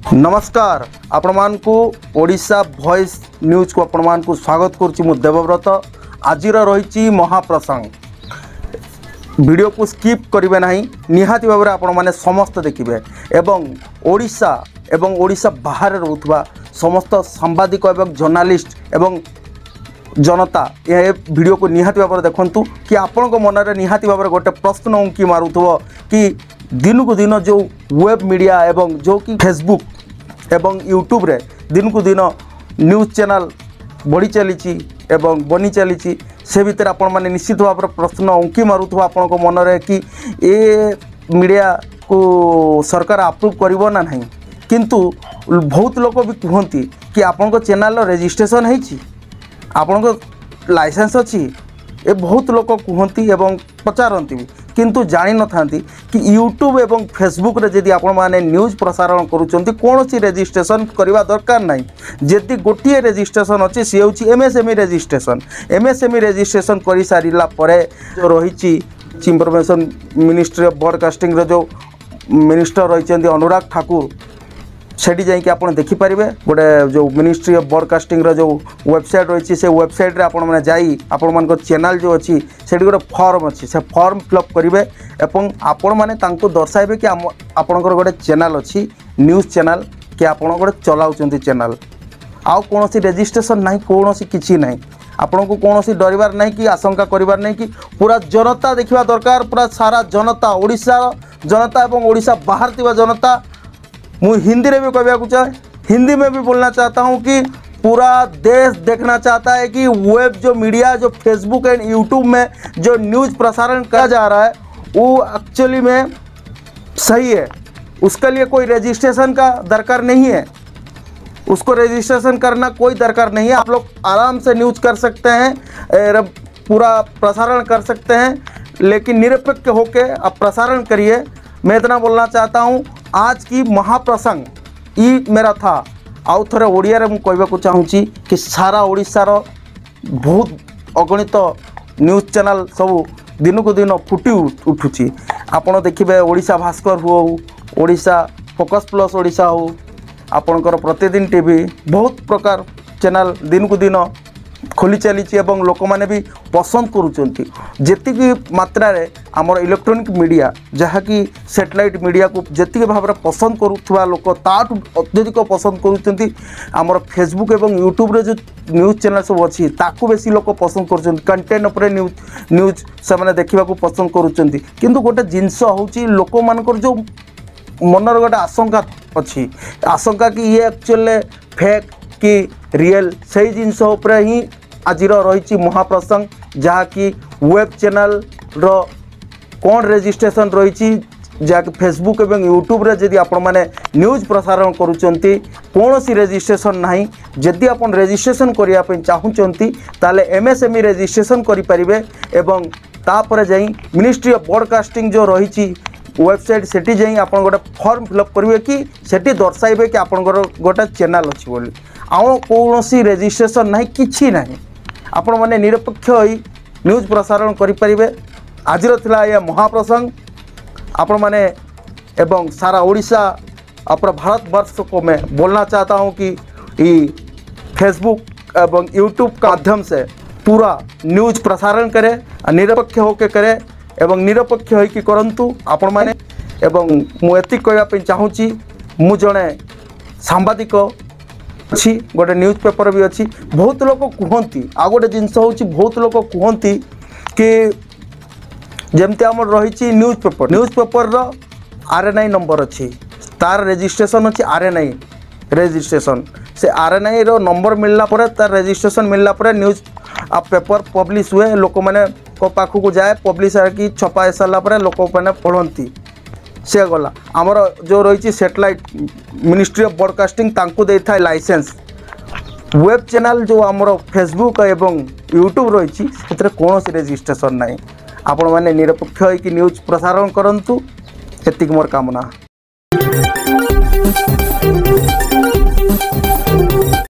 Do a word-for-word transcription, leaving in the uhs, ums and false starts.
नमस्कार आपण मानकु Odisha voice news को आपण मानकु स्वागत करुच्ची मु देवव्रत। आज रही महाप्रसंग वीडियो को स्किप करेंगे ना, निहाती भाव में आपण मैंने समस्त देखिए एवं ओडिशा एवं ओडिशा बाहर रोथुवा समस्त सांबादिक एवं जर्नालिस्ट एवं जनता ये वीडियो को निहाती भाव में देखंतु कि आपण को मन में निहाती भाव में गोटे प्रश्न उंकी मारुथुव कि दिन को दिन जो वेब मीडिया एवं जो कि फेसबुक एवं यूट्यूब रे दिन को दिन न्यूज़ चैनल बढ़ी चली एवं बनी चली से भितर आपण मैंने निश्चित भाव में प्रश्न उंकी मारुथुव आपण को मन में कि ए मीडिया को सरकार अप्रूव करिवो ना नहीं, किंतु बहुत लोग भी कहती कि आपण को चैनल रजिस्ट्रेशन है आपण को लाइसेंस अच्छी ए बहुत लोग कहती एवं पचारती भी, किंतु जानी न था कि यूट्यूब एवं फेसबुक रे जदि आपण माने न्यूज़ प्रसारण करुँच कौन सी रजिस्ट्रेशन करवा दरकार नहीं। जदि गोटे रजिस्ट्रेशन अच्छे सी हूँ एमएसएमई रजिस्ट्रेशन एमएसएमई रजिस्ट्रेशन कर सारा पर जो रही इंफॉर्मेशन मिनिस्ट्री ऑफ ब्रॉडकास्टिंग जो मिनिस्टर रही अनुराग ठाकुर सेठी जाइए आप देखिपारे गोटे जो मिनिस्ट्री ऑफ ब्रॉडकास्टिंग जो वेबसाइट रही से वेबसाइट रे आपण मैंने जाई आपण मान चैनल जो अच्छी से गोटे फॉर्म अच्छी से फॉर्म फिलअप करेंगे एवं आपण मैंने दर्शाइबे कि आपणकर गोटे चैनल अच्छी न्यूज़ चैनल कि आपण गोटे चलाउछंती चैनल आउ कौन सी रजिस्ट्रेशन ना कौन सी किसी ना आपण को कौन सी डरबार नहीं कि आशंका करिवार नहीं कि पूरा जनता देखा दरकार पूरा सारा जनता ओडिशा जनता एवं ओडिशा बाहर थिबा जनता मु हिंदी में भी कहना चाहे हिंदी में भी बोलना चाहता हूं कि पूरा देश देखना चाहता है कि वेब जो मीडिया जो फेसबुक एंड यूट्यूब में जो न्यूज़ प्रसारण किया जा रहा है वो एक्चुअली में सही है। उसके लिए कोई रजिस्ट्रेशन का दरकार नहीं है, उसको रजिस्ट्रेशन करना कोई दरकार नहीं है। आप लोग आराम से न्यूज़ कर सकते हैं, पूरा प्रसारण कर सकते हैं, लेकिन निरपेक्ष होकर आप प्रसारण करिए। मैं इतना बोलना चाहता हूँ आज की महाप्रसंग ई मेरा था। आउ थे ओडिया मुझे कहवाक चाहूँगी कि सारा ओडिशार बहुत अगणित न्यूज़ चैनल सब दिन को दिन फुटी उठुची। आपड़ देखिए ओडिशा भास्कर हो ओडिशा फोकस प्लस ओडिशा हो आपणकर प्रतिदिन टीवी बहुत प्रकार चैनल दिन को दिन खोली चली एवं लोक मैंने भी पसंद करुँच जी मात्रा रे आमर इलेक्ट्रोनिक मीडिया जहाँकि सैटेलाइट मीडिया को जी भाव में पसंद करुवा लोक ताठू अत्यधिक पसंद करुँच आमर फेसबुक एवं यूट्यूब रे जो न्यूज़ चैनल सब अच्छी ताकू बेसी लोक पसंद करुँच कंटेंट उपर न्यूज न्यूज से देखा पसंद करुँच किंतु गोटे जिनस हूँ लोक मानकर जो मनर गोटे आशंका अच्छी आशंका कि ये एक्चुअली फेक कि रियल सही जिनस ही आज रही महाप्रसंग जहाँकि वेब चैनल रो कौन रजिस्ट्रेशन रही जहाँकि फेसबुक एवं यूट्यूब रे जदि आपण माने न्यूज़ प्रसारण करुँचंती कौन सी रजिस्ट्रेशन नहीं। जदि आपण रजिस्ट्रेशन करिया पे चाहूँचंती ताले एमएसएमई रजिस्ट्रेशन करि परिबे एवं तापर जाई मिनिस्ट्री ऑफ ब्रॉडकास्टिंग जो रही वेबसाइट सेठी जाई आपण गोटे फॉर्म फिलअप करेंगे कि सेठी दर्शाइबे कि आपणकर गोटे चैनल अच्छी बोली आउ कौन सी रजिस्ट्रेशन ना कि ना आपण मैंने निरपेक्ष होई न्यूज़ प्रसारण करें। आज थिला यह महाप्रसंग आपण मैंने एवं सारा ओडिशा अपना भारतवर्ष को मैं बोलना चाहता हूँ कि ये फेसबुक एवं यूट्यूब का माध्यम से पूरा न्यूज़ प्रसारण करे निरपेक्ष होकर करे एवं निरपेक्ष होइकी करंतु आपण माने एवं मुझे कहवाई चाहूँगी मु जड़े सांबादिक अच्छी गोटे न्यूज़ पेपर भी अच्छी बहुत लोग कहती आ गोटे जिनस हूँ बहुत लोग कहती कि जमती आम रही न्यूज़ पेपर न्यूज़ पेपर रो आरएनआई नंबर अच्छी तार रजिस्ट्रेशन अच्छी आरएनआई रजिस्ट्रेशन से आरएनआई रो नंबर मिलला पर तार रजिस्ट्रेशन मिलला पर न्यूज़ आ पेपर पब्लिश हुए लोक मैंने पाखक को जाए पब्लिश की छपा सारापर लोक मैंने पढ़ती से गला आमर जो रही सैटेलाइट मिनिस्ट्री ऑफ ब्रॉडकास्टिंग तांकु दे था लाइसेंस वेब चैनल जो आमर फेसबुक एवं यूट्यूब रही से कौन सी रजिस्ट्रेशन ना आपण मैंने निरपेक्ष होइकी न्यूज़ प्रसारण करंतु एतिक मोर कामना।